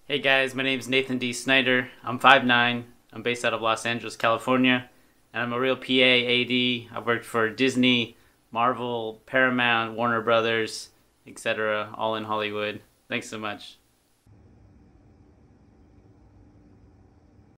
Hey guys, my name is Nathan D. Snyder. I'm 5'9". I'm based out of Los Angeles, California. And I'm a real PA AD. I've worked for Disney, Marvel, Paramount, Warner Brothers, etc. all in Hollywood. Thanks so much.